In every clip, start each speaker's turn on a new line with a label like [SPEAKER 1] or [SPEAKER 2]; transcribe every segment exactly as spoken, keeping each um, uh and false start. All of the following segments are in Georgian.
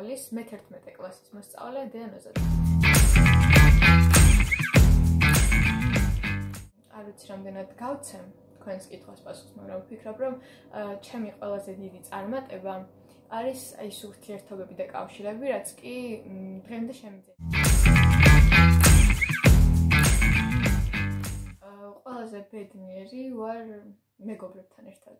[SPEAKER 1] სკოლის მეთერთმეტე კლასის მოსწავლე ნოზაძე. არ ვიცი რამდენად გავცემ თქვენს კითხვას პასუხს, მაგრამ ვფიქრობ, რომ ჩემი ყველაზე დიდი წარმატება არის აი ეს ურთიერთობები და კავშირები, რაც კი დღემდე შემიძლია. ყველაზე ბედნიერი ვარ მეგობრებთან ერთად.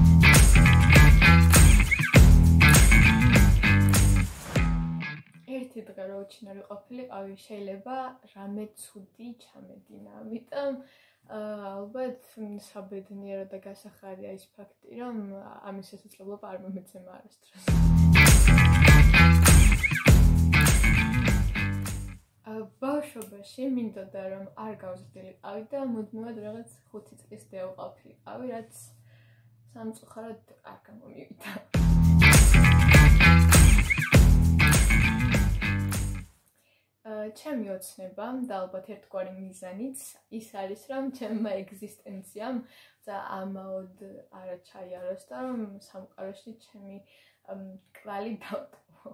[SPEAKER 1] ერთი დღე რო უჩინარი ყოფილიყავი, შეიძლება რამე ცუდი ჩამედინა, ამიტომ ალბათ საბედნიერო და გასახარია ის ფაქტი, რომ ამის შესაძლებლობა არ მომეცემა არასდროს. ბავშვობაში მინდოდა რომ არ გავზრდილიყავი და მუდმივად რაღაც ხუთი წლის დეო ყოფილიყავი, რაც სამწუხაროდ არ გამომივიდა. ჩემი ოცნება და ალბათ ერთგვარი მიზანიც ის არის, რომ ჩემმა ეგზისტენციამ და ამაოდ არ ჩაიაროს და რომ სამყაროში ჩემი კვალი დავტოვო.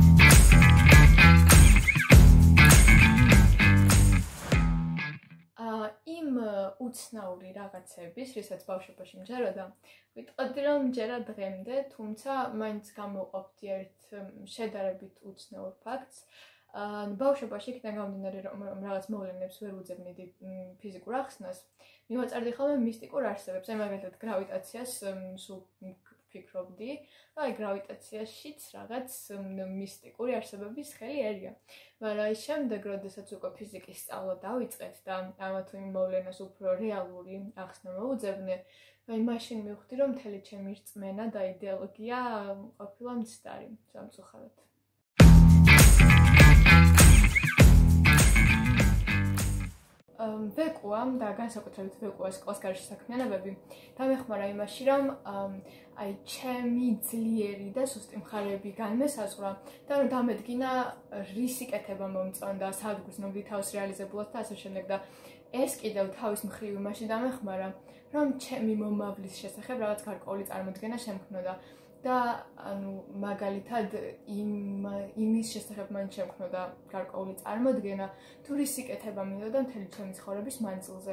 [SPEAKER 1] იმ უცნაური რაღაცების, რისაც ბავშვობაში მჯეროდა, ვიტყოდი რომ ჯერა დღემდე, თუმცა მაინც გამოვყოფდი ერთ შედარებით უცნაურ ფაქტს. ბავშვობაში იქიდან გამომდინარე რომ რაღაც მოვლენებს ვერ უძებნიდი ფიზიკურ ახსნას, მივაწერდი ხოლმე მისტიკურ არსებებს, აი მაგალითად გრავიტაციას სულ ვფიქრობდი, რომ აი გრავიტაციაშიც რაღაც მისტიკური არსებების ხელი ერია. მაგრამ აი შემდეგ, როდესაც უკვე ფიზიკის სწავლა დავიწყეთ და ამა თუ იმ მოვლენას უფრო რეალური ახსნა მოუძებნე, აი მაშინ მივხვდი, რომ მთელი ჩემი რწმენა და იდეოლოგია ყოფილა მცდარი, სამწუხაროდ. ვეკუამ და განსაკუთრებით ვეკუას კლასგარში საქმიანობები დამეხმარა იმაში, რომ აი ჩემი ძლიერი და სუსტი მხარეები განმესაზღვრა და რომ დამედგინა რისი კეთება მომწონდა, სად გრძნობდი თავს რეალიზებულად და ასე შემდეგ და ეს კიდევ თავის მხრივ იმაში დამეხმარა, რომ ჩემი მომავლის შესახებ რაღაც გარკვეული წარმოდგენა შემქმნოდა. და ანუ მაგალითად იმ იმის შესახებ მან შემქმნოდა გარკვეული წარმოდგენა, თუ რისი კეთება მინდოდა მთელი ჩემი ცხოვრების მანძილზე.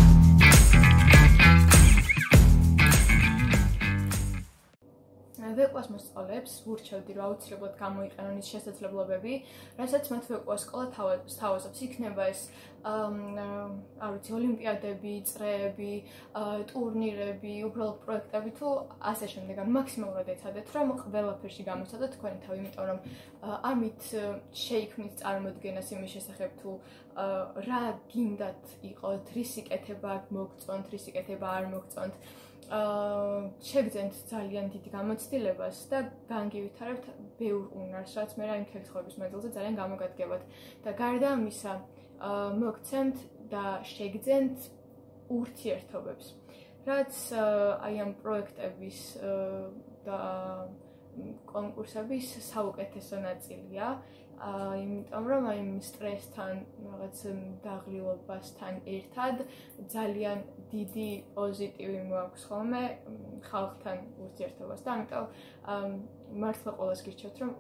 [SPEAKER 1] ვეკუას მოსწავლეებს ვურჩევდი, რომ აუცილებლად გამოიყენონ ის შესაძლებლობები, რასაც მათ ვეკუას სკოლა სთავაზობს. იქნება ეს არ ვიცი, ოლიმპიადები, წრეები, ტურნირები, უბრალოდ პროექტები თუ ასე შემდეგ. ანუ მაქსიმალურად ეცადეთ, რომ ყველაფერში გამოსცადოთ თქვენი თავი, იმიტომ რომ ამით შეიქმნით წარმოდგენას იმის შესახებ, თუ რა გინდათ იყოთ, რისი კეთება მოგწონთ, რისი კეთება არ მოგწონთ. შეგძენთ ძალიან დიდი გამოცდილებას და განგივითარებთ ბევრ უნარს, რაც მე რა იმ მთელი ცხოვრების მანძილზე ძალიან გამოგადგებათ. და გარდა ამისა, მოგცემთ და შეგძენთ ურთიერთობებს, რაც აი ამ პროექტების და კონკურსების საუკეთესო ნაწილია. იმიტომ რომ აი სტრესთან, რაღაც დაღლილობასთან ერთად ძალიან დიდი პოზიტივი მოაქვს ხოლმე ხალხთან ურთიერთობას და ამიტომ მართლა ყველას გირჩევთ, რომ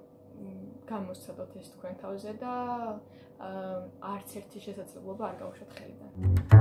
[SPEAKER 1] გამოსცადოთ ეს თქვენ თავზე და არც ერთი შესაძლებლობა არ გაუშვათ ხელიდან.